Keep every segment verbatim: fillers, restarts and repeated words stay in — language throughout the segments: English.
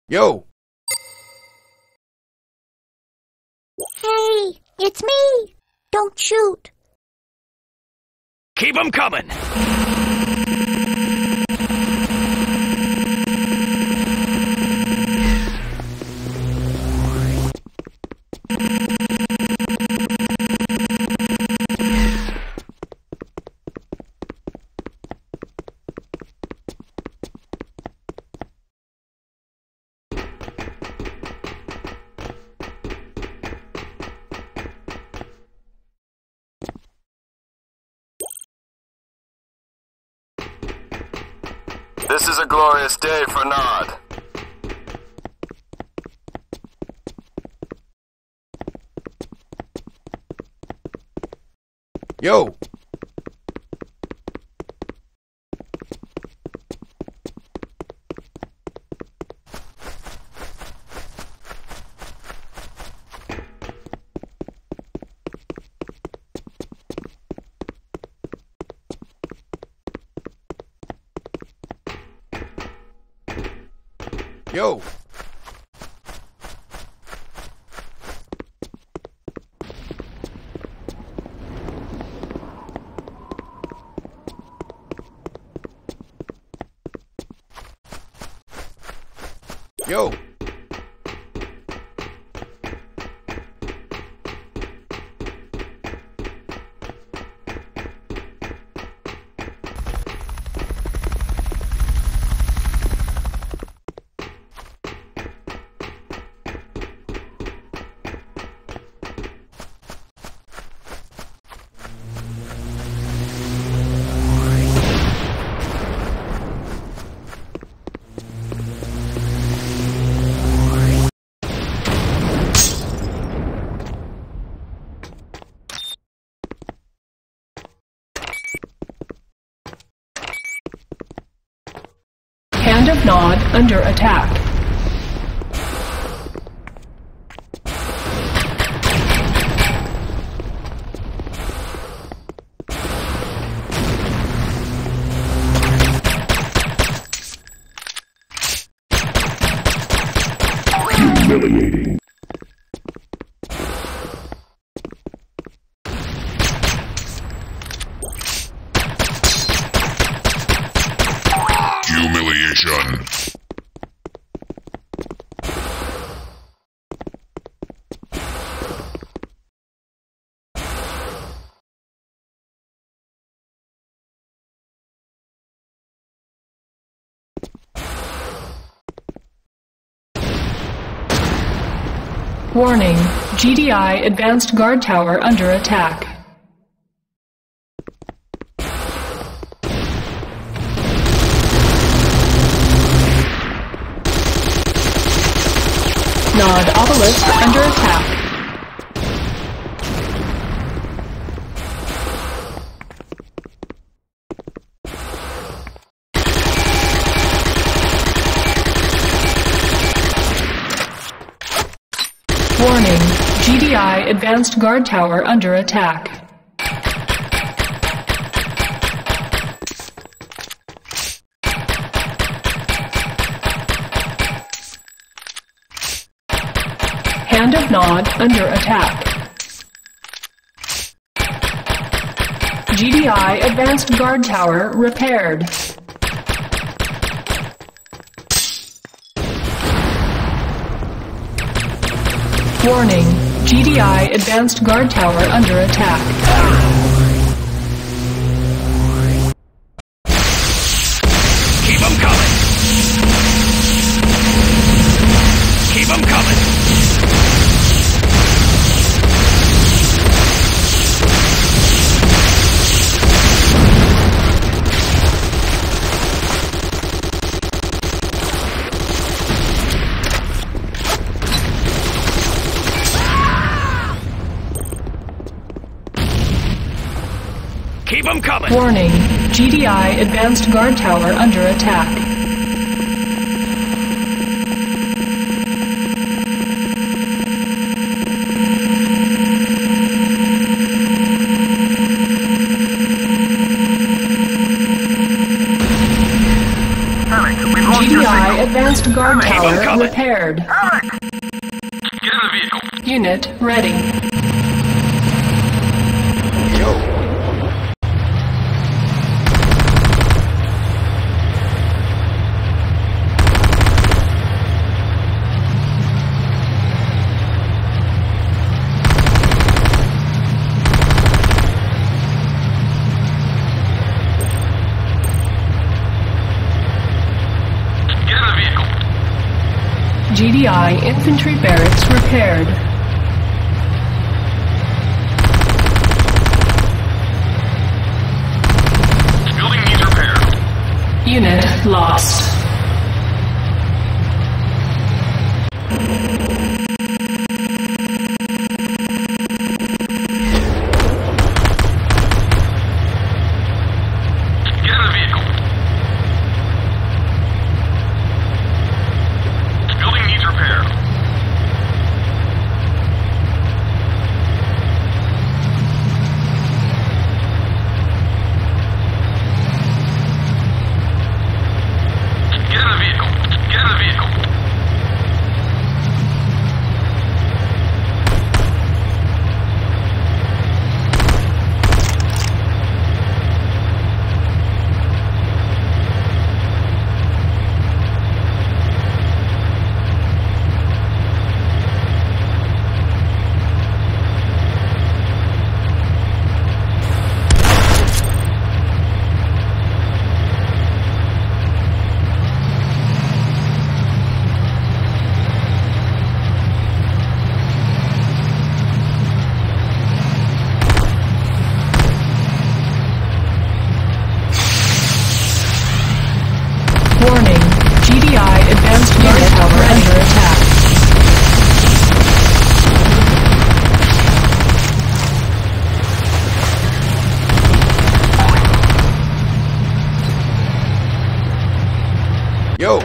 Yo! Hey, it's me! Don't shoot! Keep 'em coming! This is a glorious day for Nod. Yo! Yo! Yo! Hand of Nod under attack. Humiliating. Humiliation. Warning, G D I Advanced Guard Tower under attack. Nod Obelisk under attack. Warning, G D I Advanced Guard Tower under attack. Hand of Nod under attack. G D I Advanced Guard Tower repaired. Warning, G D I Advanced Guard Tower under attack. Keep 'em coming! Keep 'em coming! Keep 'em coming! Warning, G D I Advanced Guard Tower under attack. G D I advanced guard Keep 'em tower coming. repaired. Get in the vehicle. Unit ready. Get in the vehicle. G D I infantry barracks repaired. Building needs repair. Unit lost. Get in the vehicle. Building needs repair. Get in the vehicle. Get in the vehicle. Warning. G D I advanced guard tower under attack. Yo.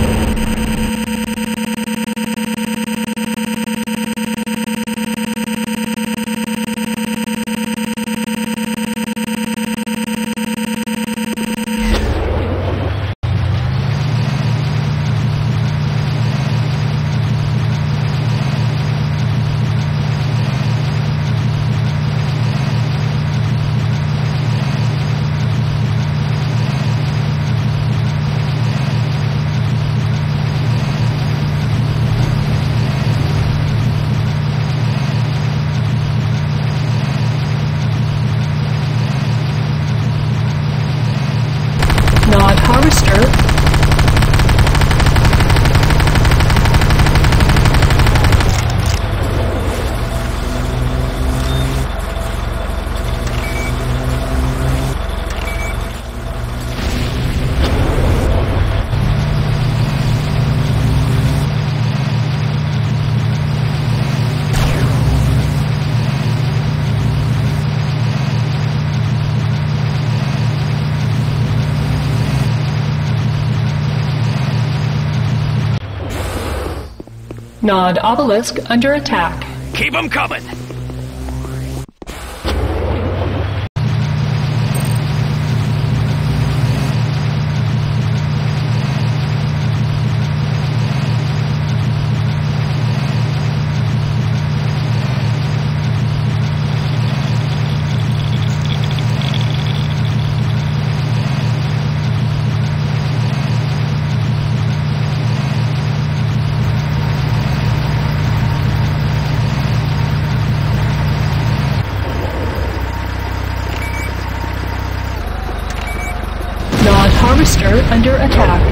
Nod harvester. Nod obelisk under attack. Keep 'em coming. Nod harvester under attack.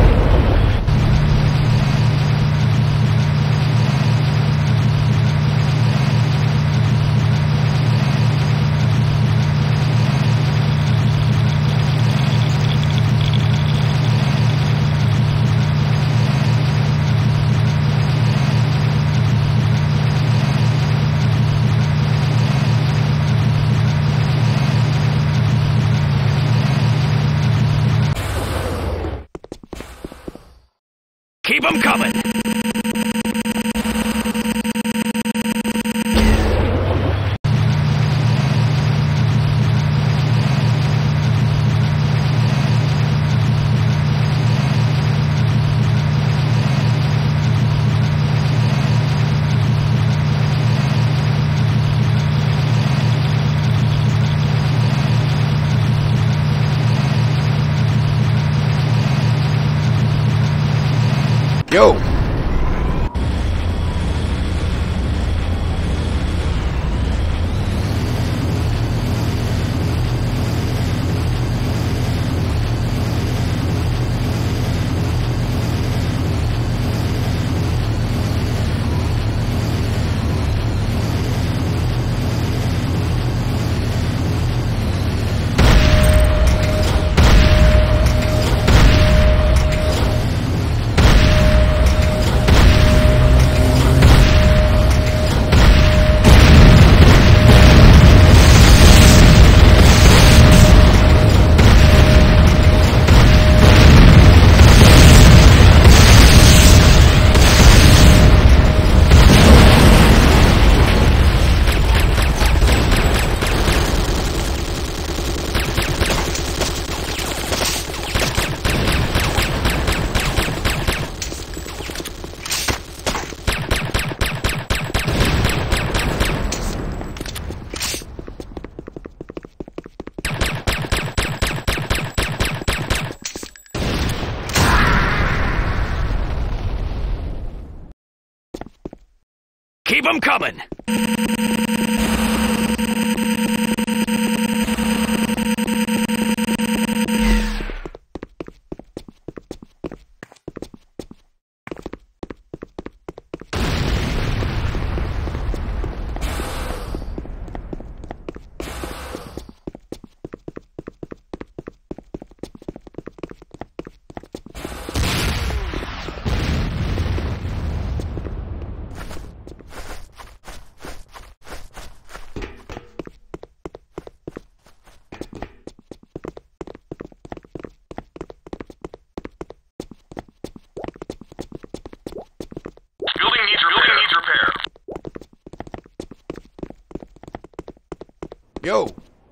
Keep 'em coming. Yo! Keep 'em coming! Building needs repair. Building needs repair. Yo!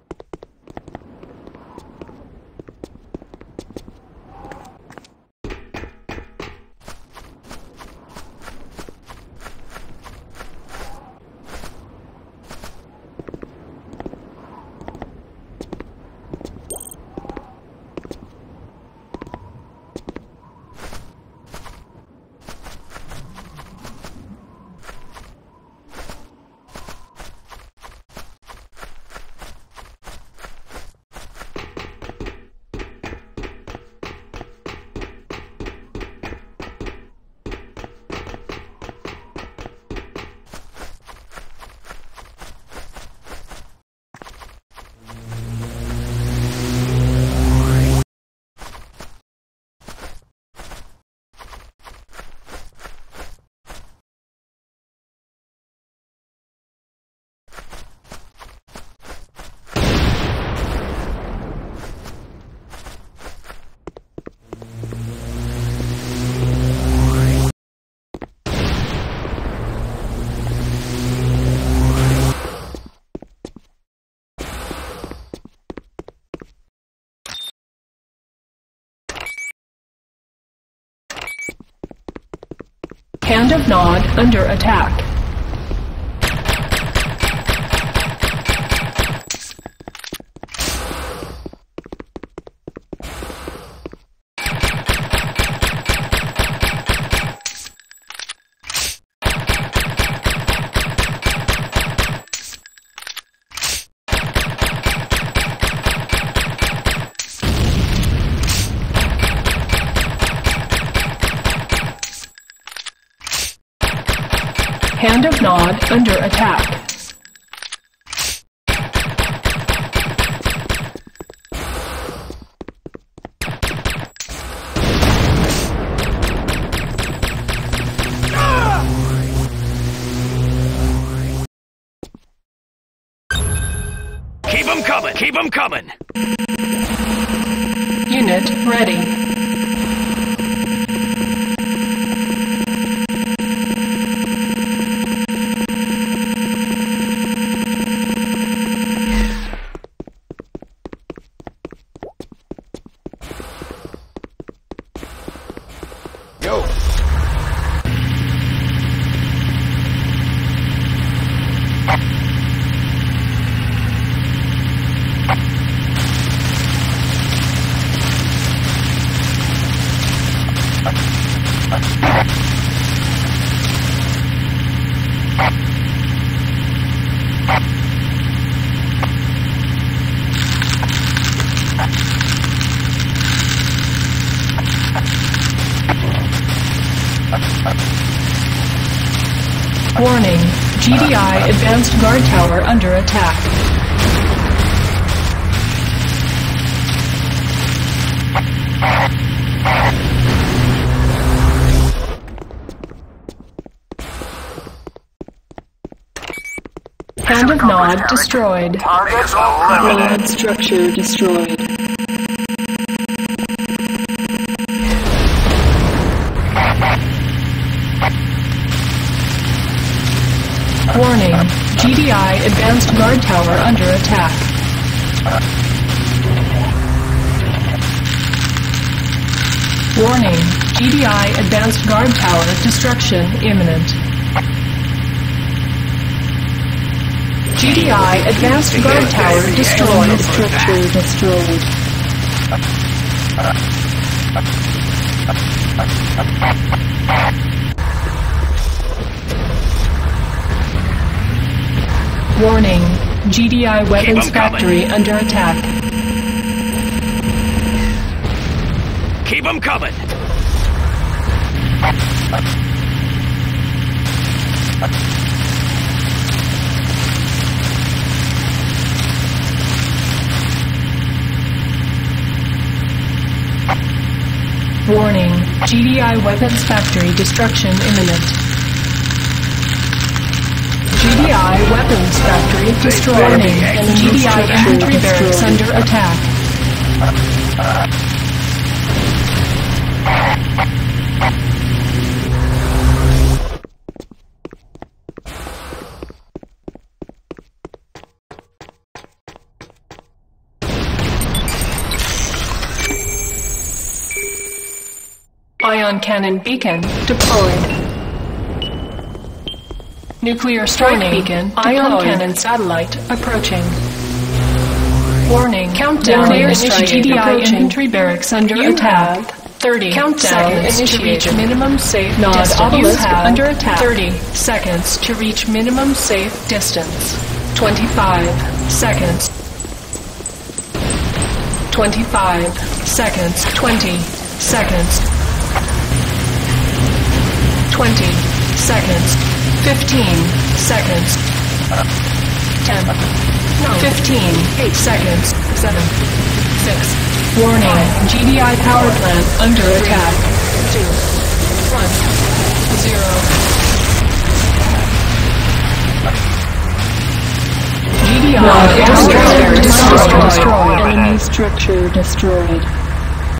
Hand of Nod under attack. Hand of Nod under attack. Keep 'em coming! Keep 'em coming! Unit ready. Yo! Warning, G D I Advanced Guard Tower under attack. Hand of Nod destroyed. Targets eliminated. Nod structure destroyed. Warning, G D I Advanced Guard Tower under attack. Warning, G D I Advanced Guard Tower destruction imminent. G D I Advanced Guard Tower destroyed. Structure destroyed. Warning, G D I Weapons Factory under attack. Keep 'em coming! Warning, G D I Weapons Factory destruction imminent. G D I Weapons Factory destroyed. Warning, G D I Infantry Barracks under attack. Ion Cannon Beacon deployed. Nuclear Strike Beacon Ion Cannon Satellite approaching. Warning, countdown initiated. G D I Infantry Barracks under attack. thirty countdown seconds to reach minimum safe distance. You have under attack. thirty seconds to reach minimum safe distance. twenty-five seconds. twenty-five seconds. twenty seconds. twenty seconds. fifteen seconds. ten. fifteen. eight seconds. seven. six. Warning. G D I power plant under attack. two. one. zero. G D I power plant destroyed. Enemy structure destroyed.